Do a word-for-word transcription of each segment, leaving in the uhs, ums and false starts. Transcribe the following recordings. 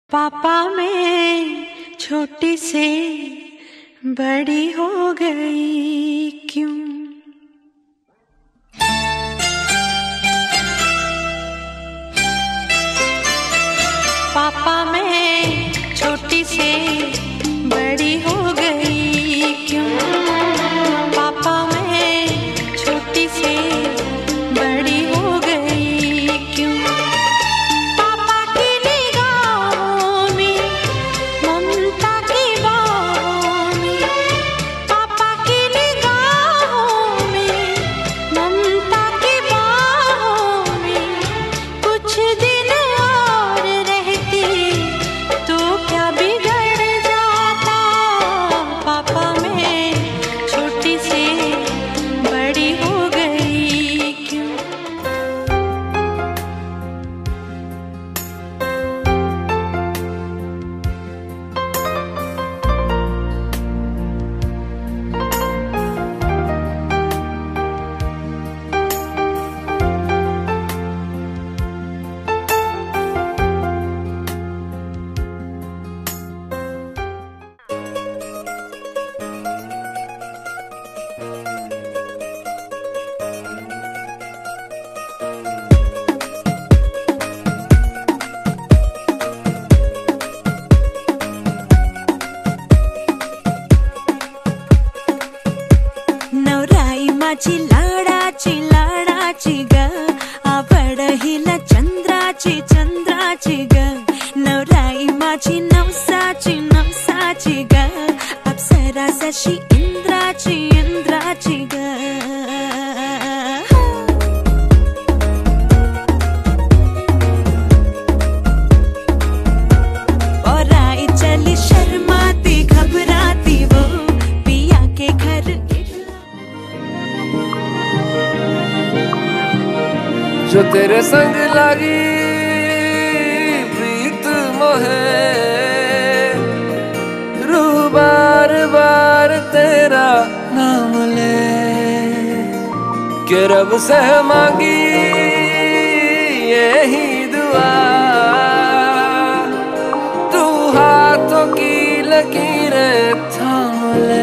पापा मैं छोटी से बड़ी हो गई क्यों? पापा मैं छोटी से बड़ी हो गई क्यों? पापा मैं छोटी से बड़ी हो गई क्यों? पापा की निगाहों में ममता की बाहों में, पापा की निगाहों में ममता की बाहों में कुछ दिन और रहती तो क्या बिगड़ जाता? पापा मैं छोटी से बड़ी हो गई क्यों? नवराई माझी लाडाची लाडाची ग, आवड हिला चंद्राची चंद्राची ग. नवराई माझी नवसाची नवसाची ग, अप्सरा जशी इंद्राची इंद्राची ग. और आई चली शर्माती घबराती वो पिया के घर. जो तेरे संग लगी प्रीत मोहे, रू बार बार तेरा नाम ले, के रब से मांगी यही दुआ, तू हाथों की लकीरें थाम ले.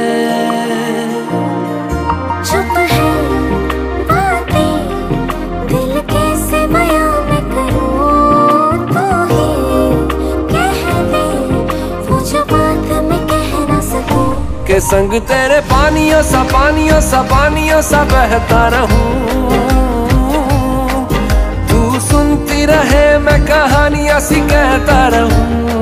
चुप है बातें दिल कैसे बयां मैं करूं, तो ही कह दे वो जो बात मैं कह ना सकूं. के संग तेरे पानियों सा पानियों सा पानियों सा बहता रहूं, तू सुनती रहे मैं कहानियां सी कहता रहूं.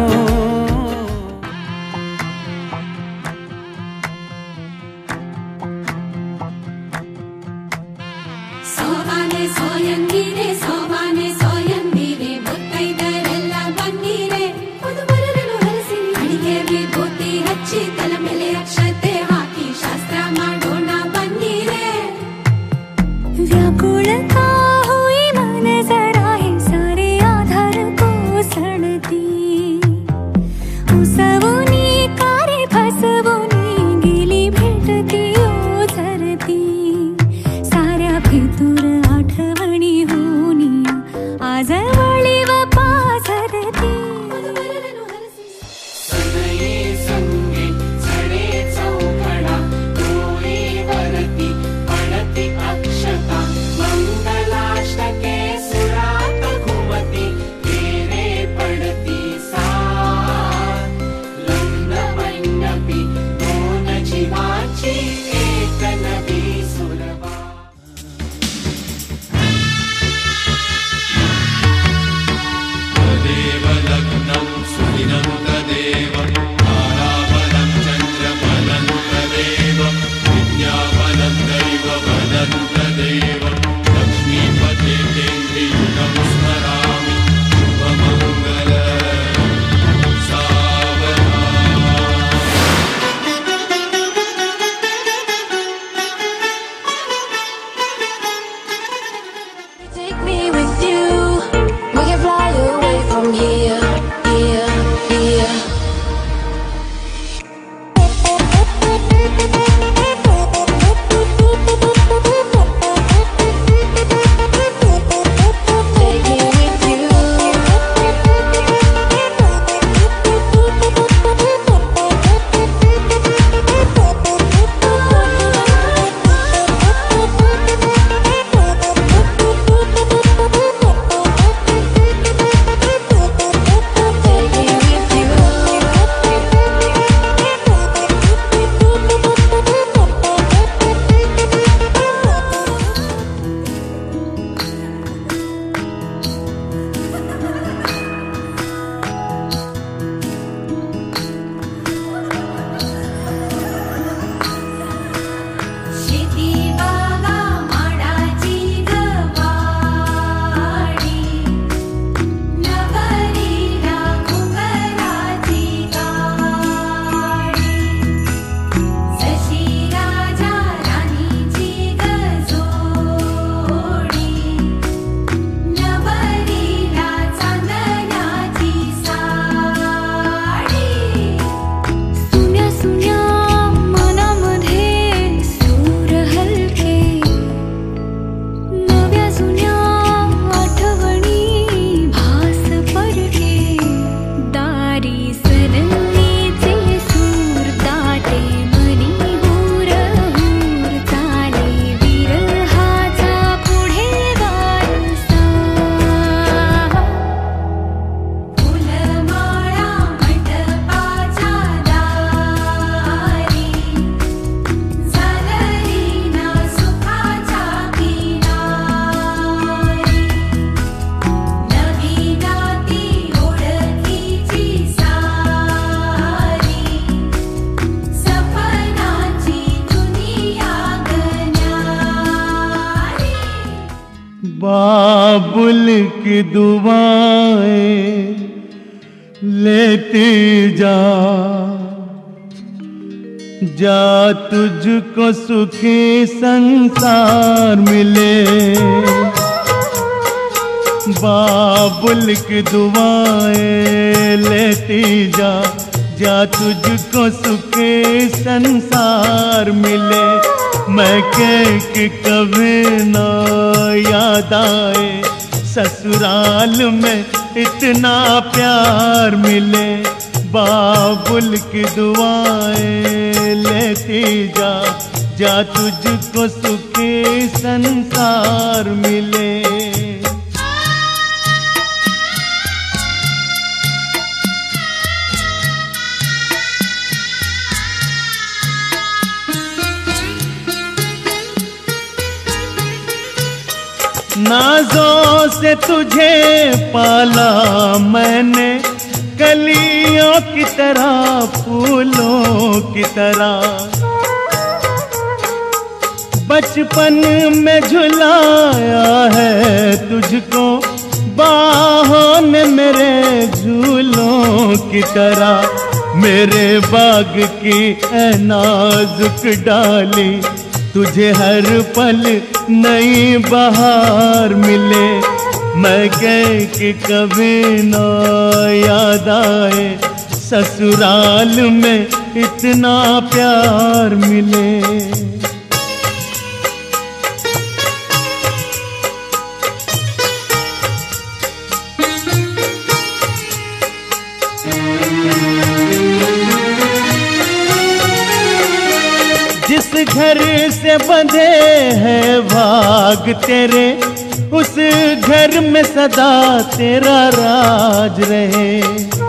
ಸೋವಾನೆ ಸೋಯಂದಿರೆ ಸೋವಾನೆ ಸೋಯಂದಿರೆ ಮುತ್ತೈದರೆಲ್ಲ ಬನ್ನಿರೆ, ಮಧುಬರರನ್ನು ಹರಸಿರಿ ಅಡಿಗೆ ವಿಭೂತಿ ಹಚ್ಚಿ ತಲೆ ಮೇಲೆ ಅಕ್ಷತೆ ಹಾಕಿ ಶಾಸ್ತ್ರ ಮಾಡೋಣ ಬನ್ನಿರೆ. व्याकुलता हुई मन जरा ही सारे आधार को सड़ती, बाबुल की दुआएं लेती जा, जा तुझको सुखी संसार मिले। बाबुल की दुआएं लेती जा, जा तुझको सुखी संसार मिले। मैं कह के कभी ना याद आए, ससुराल में इतना प्यार मिले। बाबुल की दुआएं लेती जा, जा तुझको सुखी संसार मिले। नाज़ों से तुझे पाला मैंने, कलियों की तरह फूलों की तरह। बचपन में झुलाया है तुझको बाहों ने मेरे झूलों की तरह। मेरे बाग की ऐ नाजुक डाली, तुझे हर पल नई बहार मिले। मैं कह के कभी ना याद आए, ससुराल में इतना प्यार मिले। जिस घर से बंधे हैं भाग तेरे, उस घर में सदा तेरा राज रहे।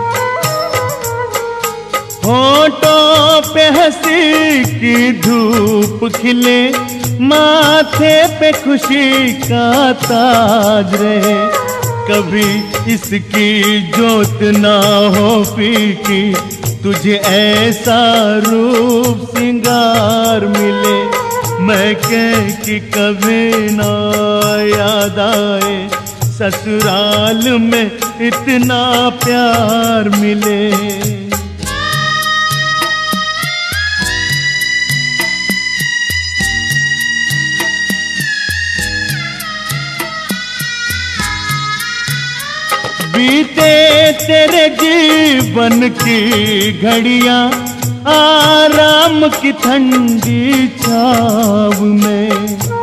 होठों पे हंसी की धूप खिले, माथे पे खुशी का ताज रहे। कभी इसकी जोत ना हो फीकी, तुझे ऐसा रूप सिंगार मिले। मैं कह कि कभी ना याद आए, ससुराल में इतना प्यार मिले। बीते तेरे जीवन की घड़ियां आराम की ठंडी छाव में।